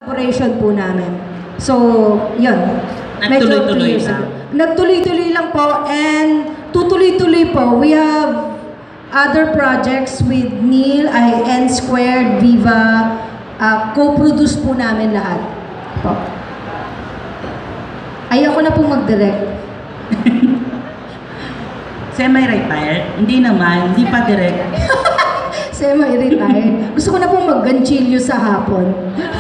collaboration po namin. So, yun. Nagtuloy-tuloy lang. Nagtuloy-tuloy lang po and tutuloy-tuloy po. We have other projects with Neil, N Squared, Viva, co-produce po namin lahat. Po. Ayoko na po mag-direct. Semi-retired? Hindi naman, hindi pa direct. Semi-retired. Gusto ko na pong mag-ganchilyo sa hapon.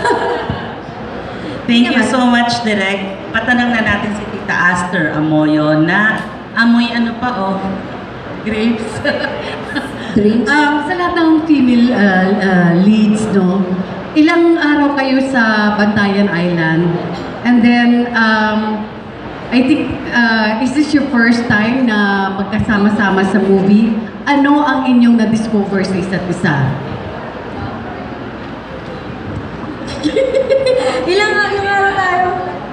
Thank you so much, Direk. Patanong na natin si Tita Aster Amoyo na amoy ano pa, oh? Grapes. Drinks? Sa lahat ng female leads, no? Ilang araw kayo sa Bantayan Island? And then, I think, is this your first time na magkasama-sama sa movie? Ano ang inyong na-discover sa isa't isa? Ilang araw tayo?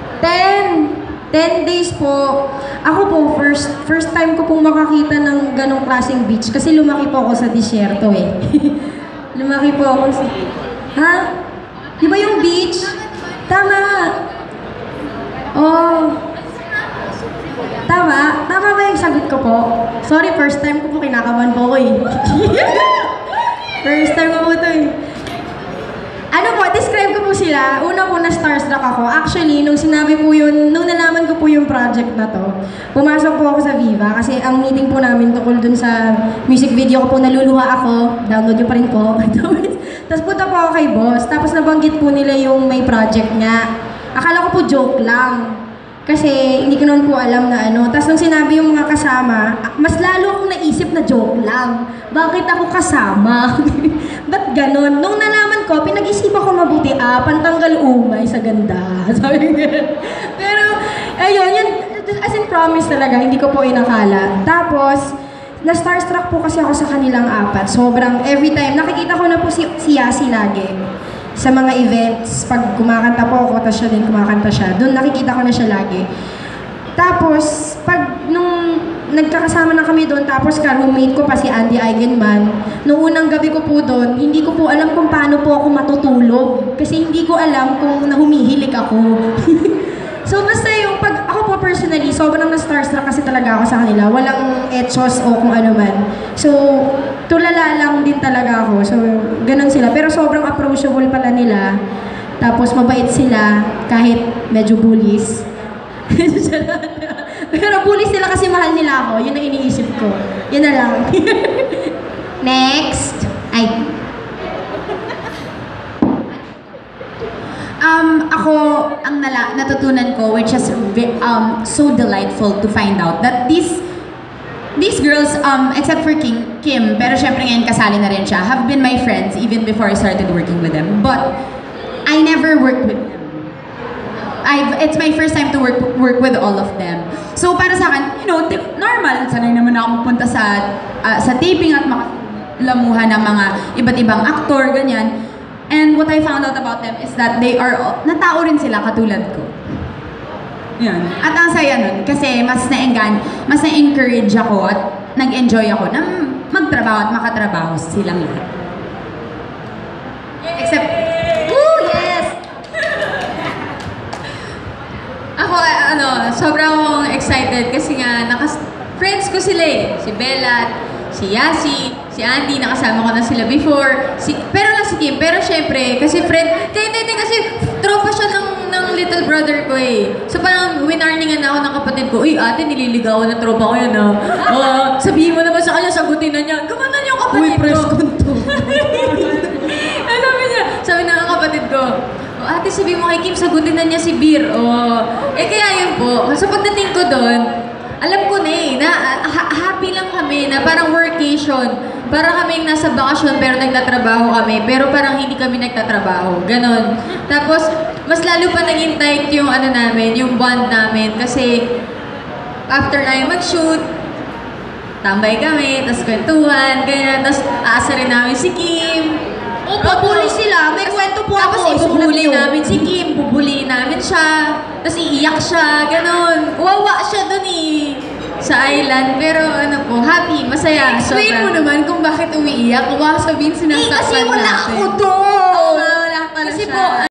10 days po. Ako po, first time ko pong makakita ng ganong klaseng beach kasi lumaki po ako sa disyerto eh. Lumaki po ako sa... Ha? Di ba yung beach? Tama! Oh. Tama? Tama ba yung sagot ko po? Sorry, first time ko po, kinakabahan po ko eh. First time ko po ito eh. Ano po, describe ko po sila. Una po na starstruck ako. Actually, nung sinabi po yun, nung nalaman ko po yung project na to, pumasok po ako sa Viva kasi ang meeting po namin tungkol dun sa music video ko po, naluluha ako. Download nyo pa rin po. Tapos punta po ako kay boss. Tapos nabanggit po nila yung may project nga. Akala ko po joke lang. Kasi hindi ko naman po alam na ano. Tapos nung sinabi yung mga kasama, mas lalo akong naisip na joke lang. Bakit ako kasama? Ba't ganon? Nung nalaman ko, pinag-isipan ko mabuti, pantanggal umay sa ganda. Sabi ko. Pero, ayun, yun, as in promise talaga, hindi ko po inakala. Tapos, na-starstruck po kasi ako sa kanilang apat. Sobrang, every time, nakikita ko na po si Yasi lagi. Sa mga events, pag kumakanta po ako, tapos siya din kumakanta siya, doon nakikita ko na siya lagi. Tapos, pag nung nagkakasama na kami doon, tapos ka-roommate ko pa si Andy Eigenman, noong unang gabi ko po doon, hindi ko po alam kung paano po ako matutulog. Kasi hindi ko alam kung nahumihilig ako. So, basta yung pag ako po personally, sobrang na-starstruck kasi talaga ako sa kanila. Walang etchos o kung ano man. So, tulala lang din talaga ako. So, ganun sila. Pero sobrang approachable pala nila. Tapos, mabait sila kahit medyo bullies. Pero bullies sila kasi mahal nila ako. Yun ang iniisip ko. Yun na lang. Next. Ay. Ako, ang natutunan ko, which is so delightful to find out that these girls, except for Kim, pero syempre ngayon kasali na rin siya, have been my friends even before I started working with them. But I never worked with them. It's my first time to work with all of them. So para sa akin, you know, normal, sanay naman ako pupunta sa taping at makalamuhan ng mga iba't ibang aktor, ganyan. And what I found out about them is that they are, natao rin sila katulad ko. Yan. At ang saya nun, kasi mas na-encourage ako at nag-enjoy ako na magtrabaho at makatrabaho silang lahat. Except, Woo! Yes! Ako, sobrang excited kasi nga, friends ko sila eh. Si Bella, si Yasi, si Andy, nakasama ko na sila before. Pero lang si Kim, pero syempre, kasi kasi tropa siya ng little brother ko eh. So parang winarningan na ako ng kapatid ko, uy ate, nililigawan ng tropa ko yan sabihin mo naman sa kanya, sagutin na niya. Gumanon yung kapatid ko. Uy, press konto. Sabi ng kapatid ko, ate, sabihin mo kay Kim, sagutin na niya si Bir. Kaya yun po. So pagdating ko doon, alam ko na eh, happy lang kami na parang workation. Parang kaming nasa bakasyon pero nagtatrabaho kami. Pero parang hindi kami nagtatrabaho. Ganon. Tapos, mas lalo pa naging tight yung namin, yung bond namin. Kasi, after na mag-shoot, tambay kami, tapos kwentuhan, ganyan. Tapos, aasarin namin si Kim. Pabuli sila. May kwento po ako. Tapos, ibubuli namin si Kim, bubuli namin siya. Tapos, iiyak siya, ganon. Wawa siya dun eh. Sa island, pero happy, masaya. explain mo naman kung bakit umiiyak. Baka sabihin sinasaktan natin. Kasi wala ako doon. Wala pala Kasi siya. po,